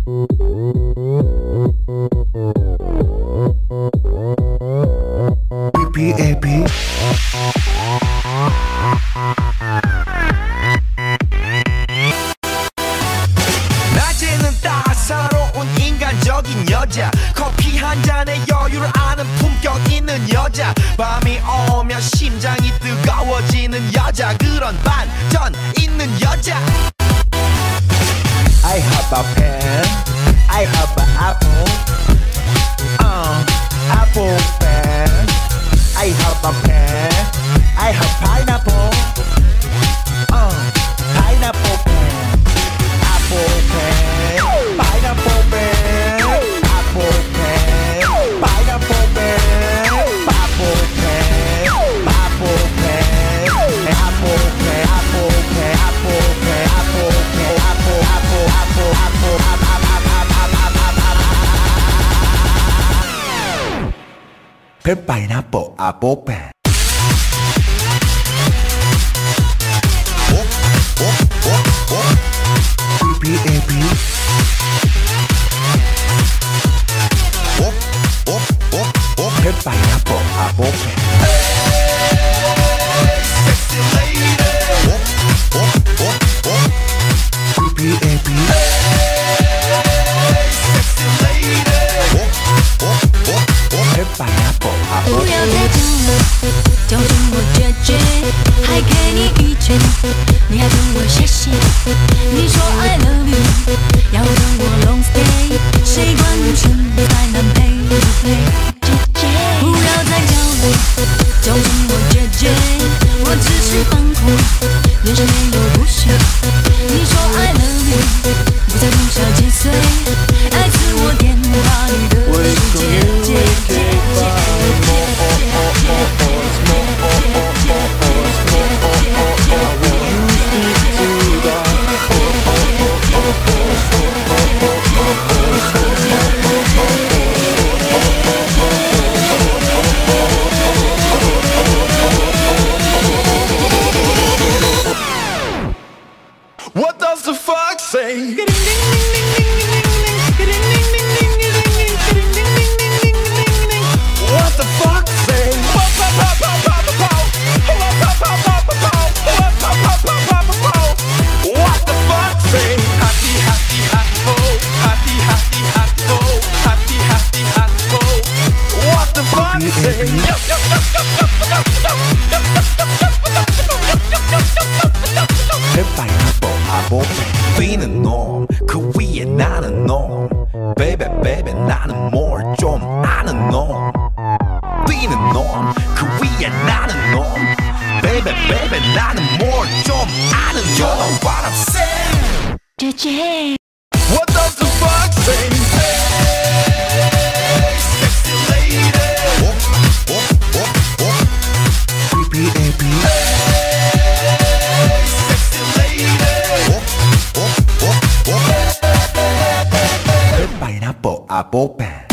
BBAB 낮에는 따사로운 인간적인 여자 커피 한 잔에 여유를 아는 품격 있는 여자 밤이 오면 심장이 뜨거워지는 여자 그런 반전 있는 여자 I have a pen I have an apple apple pen I have a pen I have pineapple pineapple pen apple pen pineapple pen apple pen pineapple pen apple pen apple pen apple pen apple pen apple pen apple pen apple pen pineapple apple pen BBAB pineapple apple pen sexy lady BBAB sexy lady pineapple apple 不要再讲了，就听我决绝，还给你意见，你还跟我谢谢。你说 I love you， 要跟我 long stay， 谁管春在南陪不陪？不要再讲了，就听我决绝，我只是放空，人生没有不舍。你说 I love you， 不再多少几岁，爱自我颠倒你的世界。 What does the fuck say? What the fuck say? What the fuck say? Happy, happy, happy, happy, happy, happy, happy, happy. What the fuck say? pineapple apple 뛰는 놈 그 위에 나는 놈 Baby baby 나는 뭘 좀 아는 놈 뛰는 놈 그 위에 나는 놈 Baby baby 나는 뭘 좀 아는 놈 You know what I'm saying 제제 What does the fuck say? Hey, sexy lady BBAB pineapple apple pen